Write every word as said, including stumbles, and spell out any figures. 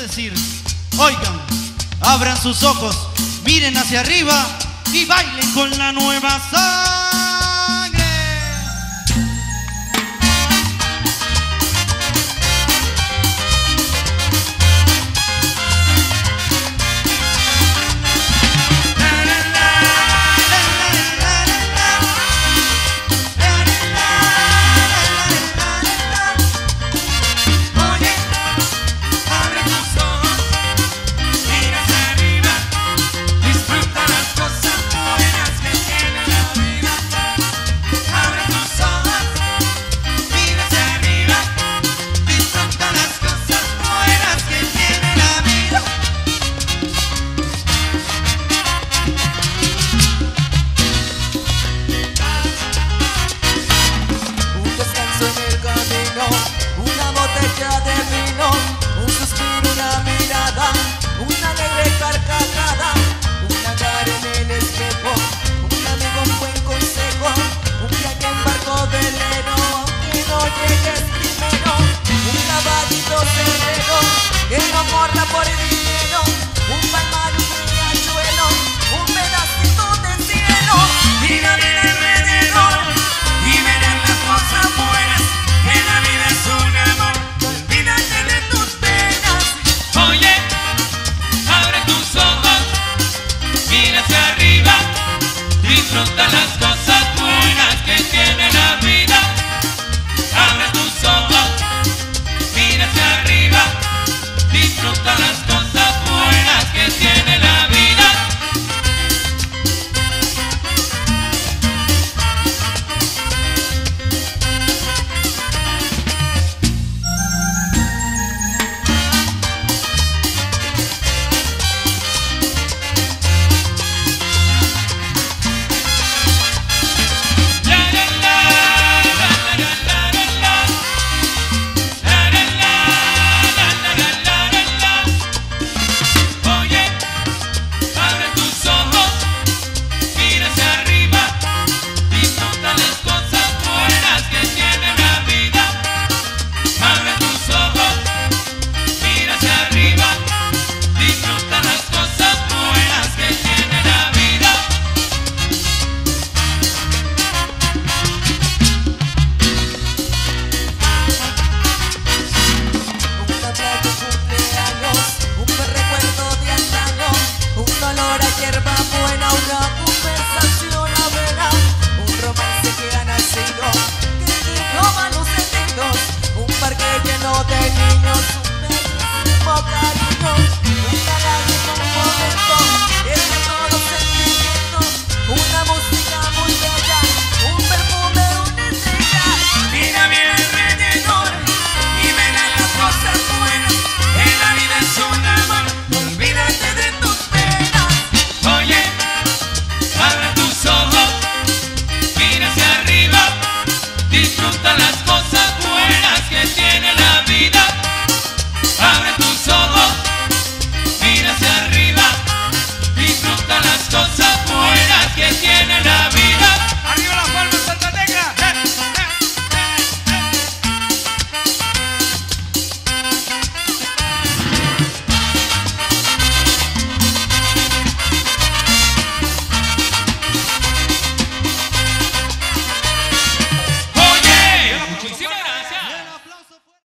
decir. Oigan, abran sus ojos, miren hacia arriba y bailen con la nueva sangre. Una botella de vino, un suspiro, una mirada, una alegre carcajada, una cara en el espejo, un amigo, un buen consejo, un viaje en barco velero, que no llegues primero, un caballito cerrero, que no corra por el dinero, un palma